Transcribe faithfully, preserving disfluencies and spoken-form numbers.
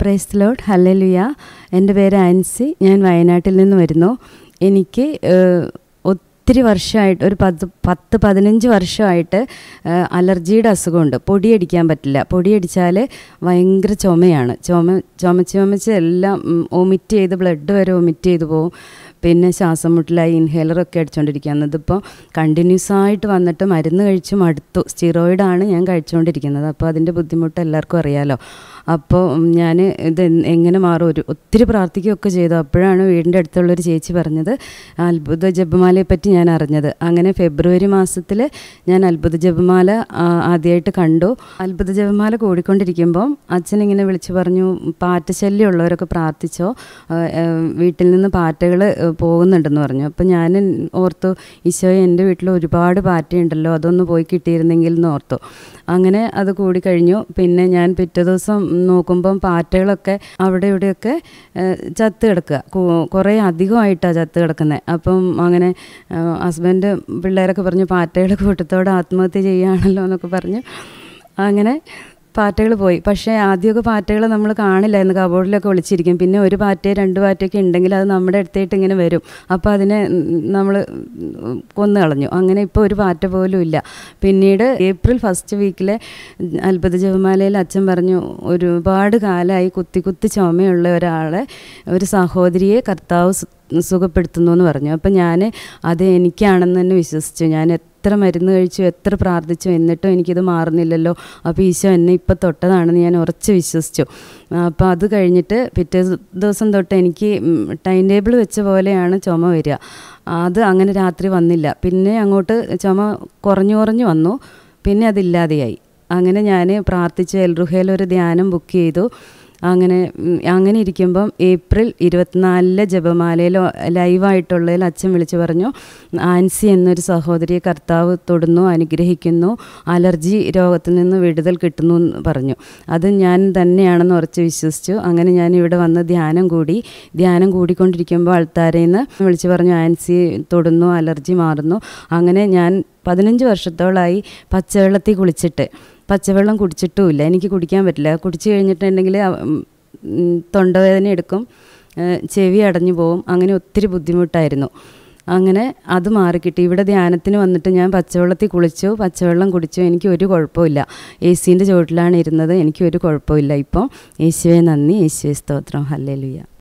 Praise the Lord, hallelujah. എൻ്റെ പേര് ആൻസി. ഞാൻ വയനാട്ടിൽ നിന്ന് വരുന്നു. എനിക്ക് ഒത്തിരി വർഷമായിട്ട് ഒരു പത്ത് പത്ത് പതിനഞ്ച് വർഷമായിട്ട് അലർജിയുടെ അസുഖമുണ്ട്. പൊടിയടിക്കാൻ പറ്റില്ല. പൊടിയടിച്ചാൽ ഭയങ്കര ചുമയാണ്. ചുമ ചുമച്ച് ചുമച്ച് എല്ലാം വൊമിറ്റ് ചെയ്ത് ബ്ലഡ് വരെ വൊമിറ്റ് ചെയ്ത് പോവും. പിന്നെ ശ്വാസം മുട്ടലായി ഇൻഹേലറൊക്കെ അടിച്ചുകൊണ്ടിരിക്കുന്നത്. ഇതിപ്പോൾ കണ്ടിന്യൂസ് ആയിട്ട് വന്നിട്ട് മരുന്ന് കഴിച്ച് മടുത്തു. സ്റ്റിറോയിഡാണ് ഞാൻ കഴിച്ചുകൊണ്ടിരിക്കുന്നത്. അപ്പോൾ അതിൻ്റെ ബുദ്ധിമുട്ട് എല്ലാവർക്കും അറിയാമല്ലോ. അപ്പോൾ ഞാൻ ഇത് എങ്ങനെ മാറും, ഒരു ഒത്തിരി പ്രാർത്ഥിക്കുകയൊക്കെ ചെയ്തു. അപ്പോഴാണ് വീടിൻ്റെ അടുത്തുള്ളൊരു ചേച്ചി പറഞ്ഞത് അത്ഭുത ജപമാലയെ പറ്റി ഞാൻ അറിഞ്ഞത്. അങ്ങനെ ഫെബ്രുവരി മാസത്തിൽ ഞാൻ അത്ഭുത ജപമാല ആദ്യമായിട്ട് കണ്ടു. അത്ഭുത ജപമാല കൂടിക്കൊണ്ടിരിക്കുമ്പം അച്ഛനിങ്ങനെ വിളിച്ചു പറഞ്ഞു, പാറ്റശല്യം ഉള്ളവരൊക്കെ പ്രാർത്ഥിച്ചോ, വീട്ടിൽ നിന്ന് പാറ്റകൾ പോകുന്നുണ്ടെന്ന് പറഞ്ഞു. അപ്പോൾ ഞാൻ ഓർത്തു, ഈശോയെ എൻ്റെ വീട്ടിൽ ഒരുപാട് പാറ്റയുണ്ടല്ലോ, അതൊന്ന് പോയി കിട്ടിയിരുന്നെങ്കിൽ എന്ന് ഓർത്തു. അങ്ങനെ അത് കൂടിക്കഴിഞ്ഞു. പിന്നെ ഞാൻ പിറ്റേ ദിവസം നോക്കുമ്പം പാറ്റകളൊക്കെ അവിടെ ഇവിടെയൊക്കെ ചത്ത് കിടക്കുക. കുറേ അധികമായിട്ടാണ് ചത്ത് കിടക്കുന്നത്. അപ്പം അങ്ങനെ ഹസ്ബൻഡ് പിള്ളേരൊക്കെ പറഞ്ഞു, പാറ്റകൾ കൂട്ടത്തോടെ ആത്മഹത്യ ചെയ്യുകയാണല്ലോ എന്നൊക്കെ പറഞ്ഞു. അങ്ങനെ പാറ്റകൾ പോയി. പക്ഷേ ആദ്യമൊക്കെ പാറ്റകൾ നമ്മൾ കാണില്ലായിരുന്നു, കബോർഡിലൊക്കെ ഒളിച്ചിരിക്കും. പിന്നെ ഒരു പാറ്റയോ രണ്ട് പാറ്റയൊക്കെ ഉണ്ടെങ്കിൽ അത് നമ്മുടെ അടുത്തായിട്ട് ഇങ്ങനെ വരും. അപ്പോൾ അതിനെ നമ്മൾ കൊന്നു കളഞ്ഞു. അങ്ങനെ ഇപ്പോൾ ഒരു പാറ്റ പോലും ഇല്ല. പിന്നീട് ഏപ്രിൽ ഫസ്റ്റ് വീക്കിലെ അത്ഭുത ജപമാലയിൽ അച്ഛൻ പറഞ്ഞു, ഒരുപാട് കാലമായി കുത്തി കുത്തി ചുമയുള്ള ഒരാളെ, ഒരു സഹോദരിയെ കർത്താവ് സുഖപ്പെടുത്തുന്നു എന്ന് പറഞ്ഞു. അപ്പം ഞാൻ അത് എനിക്കാണെന്ന് തന്നെ വിശ്വസിച്ചു. ഞാൻ എത്ര മരുന്ന് കഴിച്ചു, എത്ര പ്രാർത്ഥിച്ചു, എന്നിട്ടും എനിക്കിത് മാറുന്നില്ലല്ലോ. അപ്പോൾ ഈശോ എന്നെ ഇപ്പം തൊട്ടതാണെന്ന് ഞാൻ ഉറച്ച് വിശ്വസിച്ചു. അപ്പോൾ അത് കഴിഞ്ഞിട്ട് പിറ്റേ ദിവസം തൊട്ട് എനിക്ക് ടൈം ടേബിൾ വെച്ച പോലെയാണ് ചുമ വരിക. അത് അങ്ങനെ രാത്രി വന്നില്ല. പിന്നെ അങ്ങോട്ട് ചുമ കുറഞ്ഞു കുറഞ്ഞു വന്നു. പിന്നെ അതില്ലാതെയായി. അങ്ങനെ ഞാൻ പ്രാർത്ഥിച്ചു. എൽറുഹയിൽ ഒരു ധ്യാനം ബുക്ക് ചെയ്തു. അങ്ങനെ അങ്ങനെ ഇരിക്കുമ്പം ഏപ്രിൽ ഇരുപത്തിനാലിലെ ജപമാലയിൽ ലൈവായിട്ടുള്ളതിൽ അച്ഛൻ വിളിച്ചു പറഞ്ഞു, ആൻസി എന്നൊരു സഹോദരിയെ കർത്താവ് തൊടുന്നു, അനുഗ്രഹിക്കുന്നു, അലർജി രോഗത്തിൽ നിന്ന് വിടുതൽ കിട്ടുന്നു എന്ന് പറഞ്ഞു. അത് ഞാൻ തന്നെയാണെന്ന് ഉറച്ച് വിശ്വസിച്ചു. അങ്ങനെ ഞാൻ ഇവിടെ വന്ന് ധ്യാനം കൂടി. ധ്യാനം കൂടിക്കൊണ്ടിരിക്കുമ്പോൾ ആൾത്താരയിൽ നിന്ന് വിളിച്ചു പറഞ്ഞു, ആൻസി തൊടുന്നു, അലർജി മാറുന്നു. അങ്ങനെ ഞാൻ പതിനഞ്ച് വർഷത്തോളമായി പച്ചവെള്ളത്തിൽ കുളിച്ചിട്ട്, പച്ചവെള്ളം കുടിച്ചിട്ടുമില്ല. എനിക്ക് കുടിക്കാൻ പറ്റില്ല. കുടിച്ചു കഴിഞ്ഞിട്ടുണ്ടെങ്കിൽ തൊണ്ടവേദന എടുക്കും, ചെവി അടഞ്ഞു പോവും. അങ്ങനെ ഒത്തിരി ബുദ്ധിമുട്ടായിരുന്നു. അങ്ങനെ അത് മാറിക്കിട്ടി. ഇവിടെ ധ്യാനത്തിന് വന്നിട്ട് ഞാൻ പച്ചവെള്ളത്തിൽ കുളിച്ചു, പച്ചവെള്ളം കുടിച്ചു. എനിക്ക് ഒരു കുഴപ്പമില്ല. എ സീൻ്റെ ചുവട്ടിലാണ് ഇരുന്നത്. എനിക്ക് ഒരു കുഴപ്പമില്ല. ഇപ്പം യേശുവേ നന്ദി, യേശുവേ സ്തോത്രം, ഹല്ലേലൂയ.